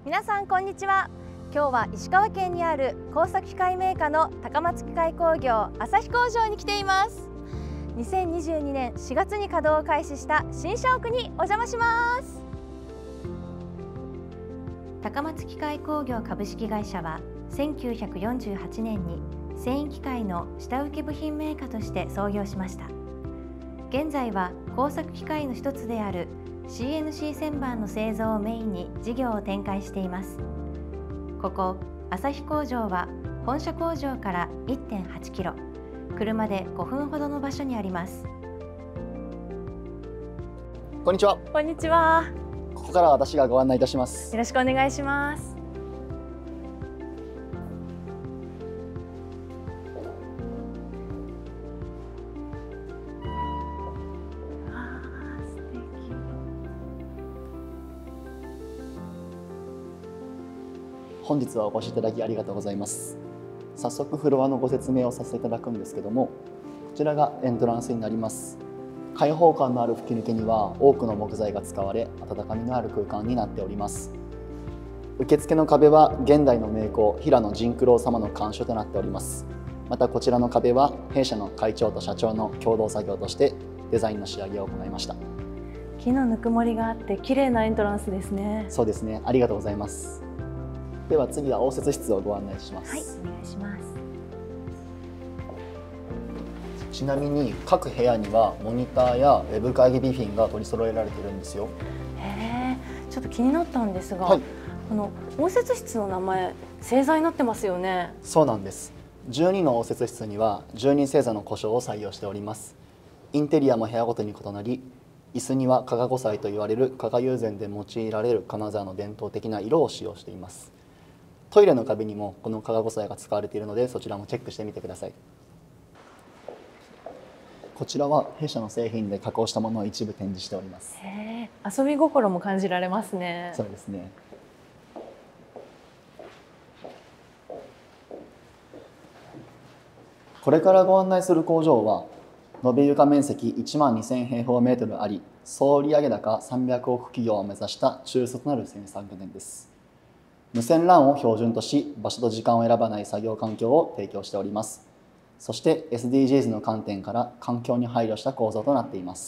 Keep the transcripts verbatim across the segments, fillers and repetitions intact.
皆さんこんにちは。今日は石川県にある工作機械メーカーの高松機械工業旭工場に来ています。にせんにじゅうにねんしがつに稼働を開始した新社屋にお邪魔します。高松機械工業株式会社はせんきゅうひゃくよんじゅうはちねんに繊維機械の下請け部品メーカーとして創業しました。現在は工作機械の一つである シーエヌシー 旋盤の製造をメインに事業を展開しています。ここ旭工場は本社工場から いってんはちキロ、車でごふんほどの場所にあります。 こんにちは。 こんにちは。 ここからは私がご案内いたします。 よろしくお願いします。 本日はお越しいただきありがとうございます。早速フロアのご説明をさせていただくんですけども、こちらがエントランスになります。開放感のある吹き抜けには多くの木材が使われ、温かみのある空間になっております。受付の壁は現代の名工平野甚九郎様の監修となっております。またこちらの壁は弊社の会長と社長の共同作業としてデザインの仕上げを行いました。 木のぬくもりがあって綺麗なエントランスですね。 そうですね、ありがとうございます。では次は応接室をご案内します。 はい、お願いします。 ちなみに各部屋にはモニターやウェブ会議備品が取り揃えられているんですよ。 へえ、ちょっと気になったんですが、 はい、 この応接室の名前星座になってますよね。 そうなんです。じゅうにの応接室にはじゅうに星座の呼称を採用しております。インテリアも部屋ごとに異なり、椅子には加賀五彩と言われる加賀友禅で用いられる金沢の伝統的な色を使用しています。トイレの壁にもこの加賀五彩が使われているので、そちらもチェックしてみてください。こちらは弊社の製品で加工したものを一部展示しております。 へえ、遊び心も感じられますね。 そうですね。これからご案内する工場は延べ床面積いちまんにせんへいほうメートルあり、総売上高さんびゃくおく企業を目指した中卒なる生産拠点です。無線 ラン を標準とし、場所と時間を選ばない作業環境を提供しております。そして エスディージーズ の観点から環境に配慮した構造となっています。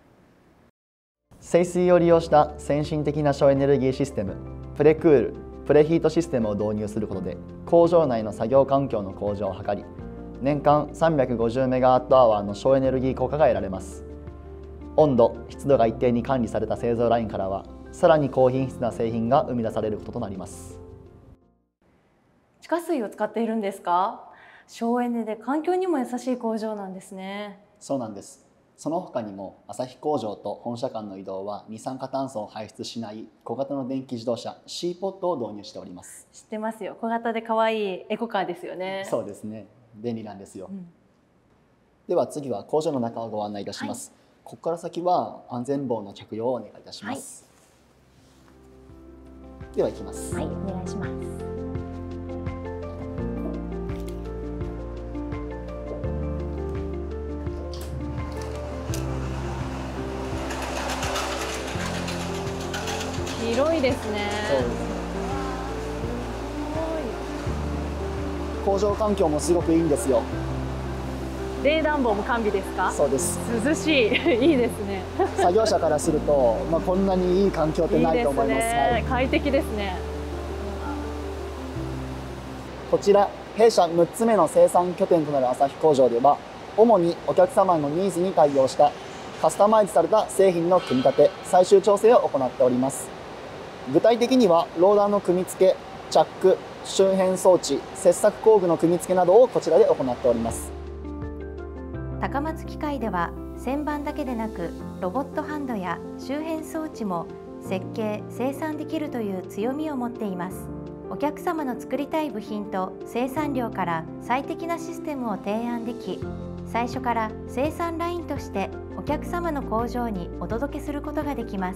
清水を利用した先進的な省エネルギーシステム、プレクール、プレヒートシステムを導入することで、工場内の作業環境の向上を図り、年間さんびゃくごじゅうメガワットアワーの省エネルギー効果が得られます。温度、湿度が一定に管理された製造ラインからは、さらに高品質な製品が生み出されることとなります。 地下水を使っているんですか？省エネで環境にも優しい工場なんですね。 そうなんです。その他にも旭工場と本社間の移動は二酸化炭素を排出しない小型の電気自動車 シーポッド を導入しております。 知ってますよ。小型で可愛いエコカーですよね。 そうですね。便利なんですよ。 うん、 では次は工場の中をご案内いたします。はい、ここから先は安全帽の着用をお願いいたします。はい、では行きます。 はい、お願いします。広いですね。 そうですね。工場環境もすごくいいんですよ。 冷暖房も完備ですか？ そうです。 涼しいいいですね。 作業者からすると、まあこんなにいい環境ってないと思います。 いいですね。はい、快適ですね。 こちら弊社むっつめの生産拠点となる旭工場では、主にお客様のニーズに対応したカスタマイズされた製品の組み立て、最終調整を行っております。具体的にはローダーの組み付け、チャック、周辺装置、切削工具の組み付けなどをこちらで行っております。 高松機械では旋盤だけでなくロボットハンドや周辺装置も設計・生産できるという強みを持っています。お客様の作りたい部品と生産量から最適なシステムを提案でき、最初から生産ラインとしてお客様の工場にお届けすることができます。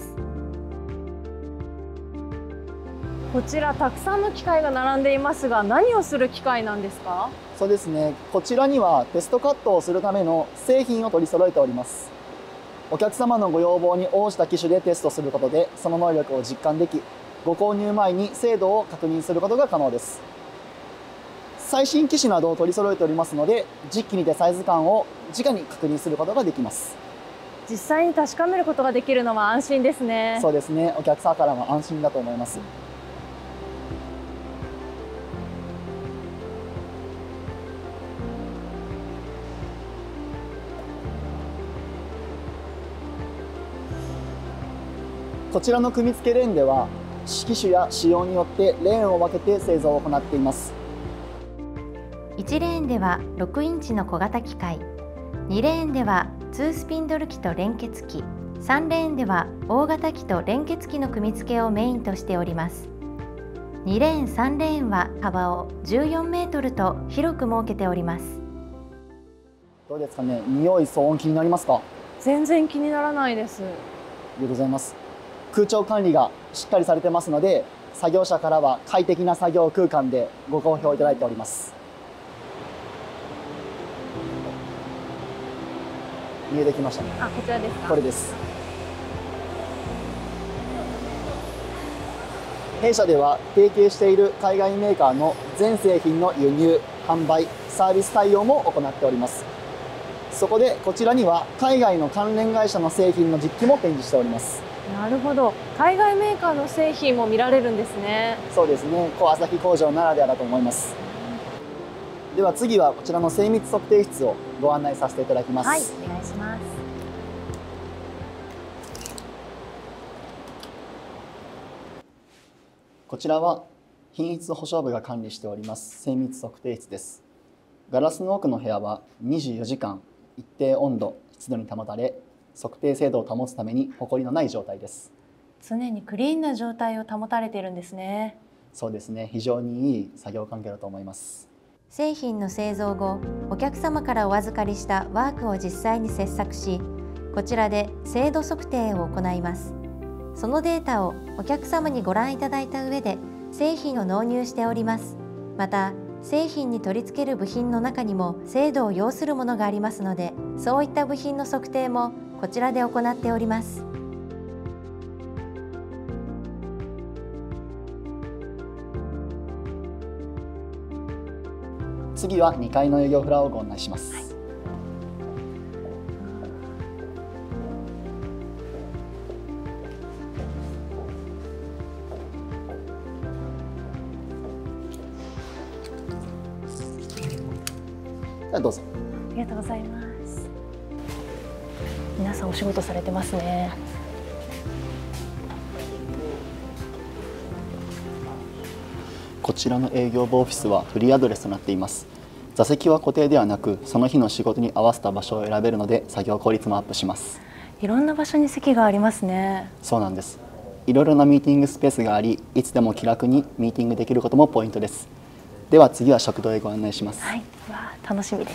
こちらたくさんの機械が並んでいますが、何をする機械なんですか？ そうですね、こちらにはテストカットをするための製品を取り揃えております。お客様のご要望に応じた機種でテストすることで、その能力を実感でき、 ご購入前に精度を確認することが可能です。最新機種などを取り揃えておりますので、実機にてサイズ感を直に確認することができます。 実際に確かめることができるのは安心ですね。 そうですね。お客様からも安心だと思います。こちらの組み付けレーンでは、機種や仕様によってレーンを分けて製造を行っています。 いちレーンではろくインチの小型機械、にレーンではツースピンドル機と連結機、さんレーンでは大型機と連結機の組み付けをメインとしております。にレーン、さんレーンは幅をじゅうよんメートルと広く設けております。 どうですかね、匂い、騒音気になりますか？ 全然気にならないです。 ありがとうございます。空調管理がしっかりされてますので、作業者からは快適な作業空間でご好評いただいております。見えてきましたね。 あ、こちらですか？ これです。弊社では提携している海外メーカーの全製品の輸入、販売、サービス対応も行っております。そこでこちらには海外の関連会社の製品の実機も展示しております。 なるほど。海外メーカーの製品も見られるんですね。 そうですね。小旭工場ならではだと思います。では次はこちらの精密測定室をご案内させていただきます。 はい、お願いします。 こちらは品質保証部が管理しております精密測定室です。ガラスの奥の部屋はにじゅうよじかん一定温度、湿度に保たれ、測定精度を保つために埃のない状態です。 常にクリーンな状態を保たれているんですね。 そうですね。非常にいい作業環境だと思います。 製品の製造後、お客様からお預かりしたワークを実際に切削し、こちらで精度測定を行います。そのデータをお客様にご覧いただいた上で製品を納入しております。また、製品に取り付ける部品の中にも精度を要するものがありますので、そういった部品の測定もこちらで行っております。 次はにかいの営業フロアをご案内します。はい、ではどうぞ。 ありがとうございます。皆さんお仕事されてますね。 こちらの営業部オフィスはフリーアドレスとなっています。座席は固定ではなく、その日の仕事に合わせた場所を選べるので作業効率もアップします。 いろんな場所に席がありますね。 そうなんです。いろいろなミーティングスペースがあり、いつでも気楽にミーティングできることもポイントです。では次は食堂へご案内します。 はい、わあ、楽しみです。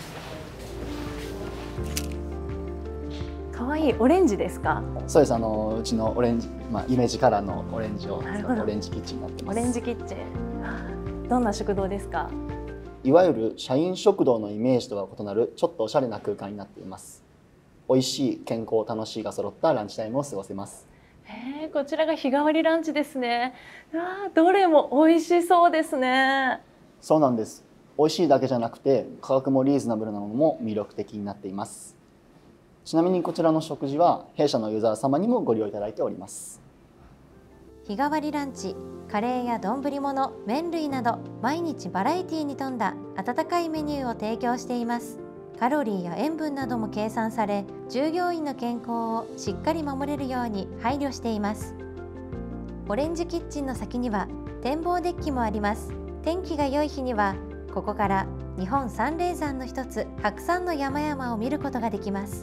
可愛いオレンジですか？ そうです。あのうちのオレンジ、まあイメージカラーのオレンジを使ったオレンジキッチンになってます。 オレンジキッチン。どんな食堂ですか？ いわゆる社員食堂のイメージとは異なるちょっとおしゃれな空間になっています。美味しい、健康、楽しいが揃ったランチタイムを過ごせます。 へえ、こちらが日替わりランチですね。ああ、どれも美味しそうですね。 そうなんです。美味しいだけじゃなくて価格もリーズナブルなものも魅力的になっています。ちなみにこちらの食事は弊社のユーザー様にもご利用いただいております。 日替わりランチ、カレーや丼物、麺類など毎日バラエティに富んだ温かいメニューを提供しています。カロリーや塩分なども計算され、従業員の健康をしっかり守れるように配慮しています。オレンジキッチンの先には展望デッキもあります。天気が良い日にはここから日本三霊山の一つ白山の山々を見ることができます。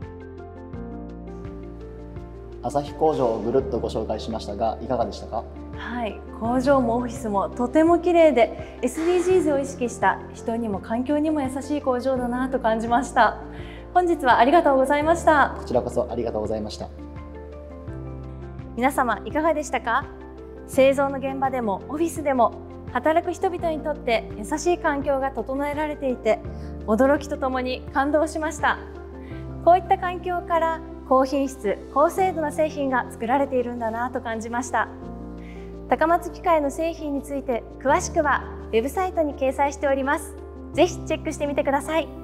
旭工場をぐるっとご紹介しましたが、いかがでしたか？ はい、工場もオフィスもとても綺麗で エスディージーズ を意識した人にも環境にも優しい工場だなと感じました。本日はありがとうございました。 こちらこそありがとうございました。 皆様いかがでしたか？製造の現場でもオフィスでも働く人々にとって優しい環境が整えられていて、驚きとともに感動しました。こういった環境から高品質、高精度な製品が作られているんだなと感じました。 高松機械の製品について詳しくはウェブサイトに掲載しております。ぜひチェックしてみてください。